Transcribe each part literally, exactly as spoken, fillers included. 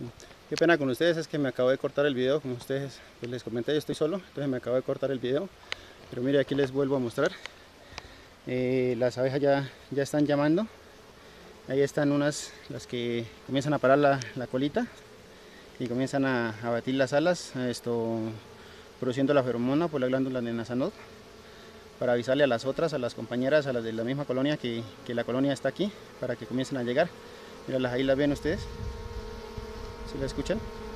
Qué pena con ustedes, es que me acabo de cortar el video, como ustedes pues les comenté, yo estoy solo, entonces me acabo de cortar el video. Pero mire, aquí les vuelvo a mostrar. Eh, las abejas ya, ya están llamando. Ahí están unas, las que comienzan a parar la, la colita y comienzan a, a batir las alas, esto produciendo la feromona por la glándula de Nassanod, para avisarle a las otras, a las compañeras, a las de la misma colonia, que, que la colonia está aquí, para que comiencen a llegar. Míralas, ahí las ven ustedes, ¿sí la escuchan?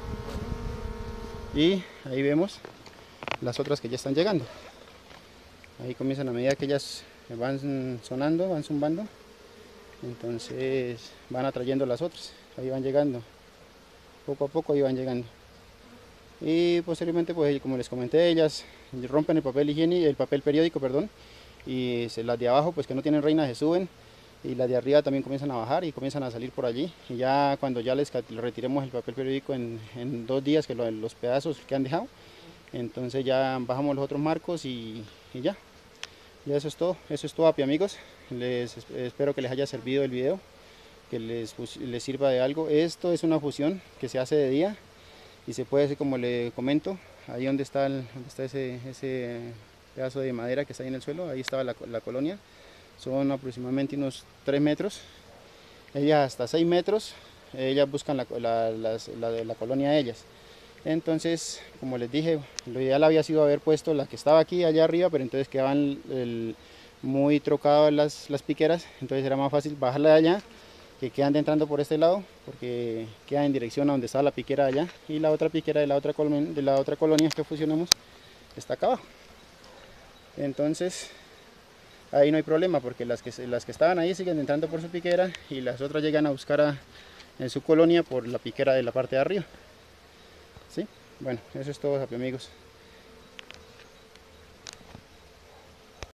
Y ahí vemos las otras que ya están llegando. Ahí comienzan, a medida que ellas van sonando, van zumbando, entonces van atrayendo las otras, ahí van llegando, poco a poco ahí van llegando. Y posteriormente, pues como les comenté, ellas rompen el papel higiénico, el papel periódico, perdón, y se, las de abajo, pues que no tienen reina, se suben, y las de arriba también comienzan a bajar y comienzan a salir por allí. Y ya cuando ya les retiremos el papel periódico en, en dos días, que lo, los pedazos que han dejado, entonces ya bajamos los otros marcos y, y ya. Ya eso es todo, eso es todo, api amigos. Les espero que les haya servido el video, que les, les sirva de algo. Esto es una fusión que se hace de día y se puede hacer, como le comento, ahí donde está, el, donde está ese, ese pedazo de madera que está ahí en el suelo, ahí estaba la, la colonia. Son aproximadamente unos tres metros, ellas hasta seis metros, ellas buscan la, la, la, la, la colonia de ellas. Entonces, como les dije, lo ideal había sido haber puesto la que estaba aquí allá arriba, pero entonces quedaban el, muy trocadas las, las piqueras, entonces era más fácil bajarla de allá, que quedan entrando por este lado, porque queda en dirección a donde estaba la piquera allá, y la otra piquera de la otra colonia, de la otra colonia que fusionamos está acá abajo. Entonces ahí no hay problema, porque las que, las que estaban ahí siguen entrando por su piquera y las otras llegan a buscar a, en su colonia por la piquera de la parte de arriba. ¿Sí? Bueno, eso es todo, amigos.